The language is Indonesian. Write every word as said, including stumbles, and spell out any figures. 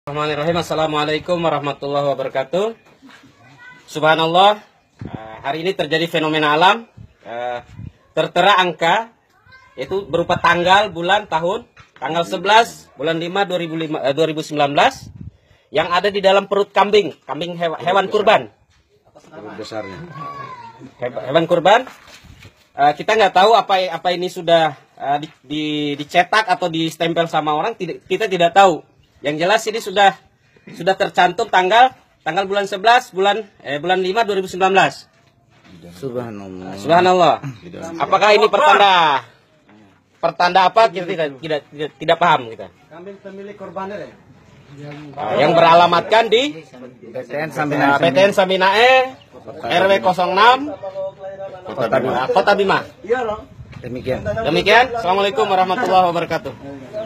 Bismillahirrahmanirrahim. Assalamualaikum warahmatullahi wabarakatuh. Subhanallah, uh, hari ini terjadi fenomena alam, uh, tertera angka, yaitu berupa tanggal, bulan, tahun, tanggal sebelas bulan lima dua ribu sembilan belas, yang ada di dalam perut kambing, kambing hewan, hewan kurban. Besarnya. Hewan kurban. Uh, kita nggak tahu apa apa ini sudah uh, di, di, dicetak atau distempel sama orang, tidak, kita tidak tahu. Yang jelas ini sudah sudah tercantum tanggal tanggal bulan sebelas bulan eh bulan lima dua ribu sembilan belas. Subhanallah. Subhanallah. Apakah ini pertanda pertanda apa? Kita tidak tidak tidak, tidak paham kita. Kambing pemilik korbannya ya? Nah, yang beralamatkan di P T N Saminae, P T N Saminae R W nol enam Kota Bima. Kota Bima. Demikian. Demikian. Assalamualaikum warahmatullahi wabarakatuh.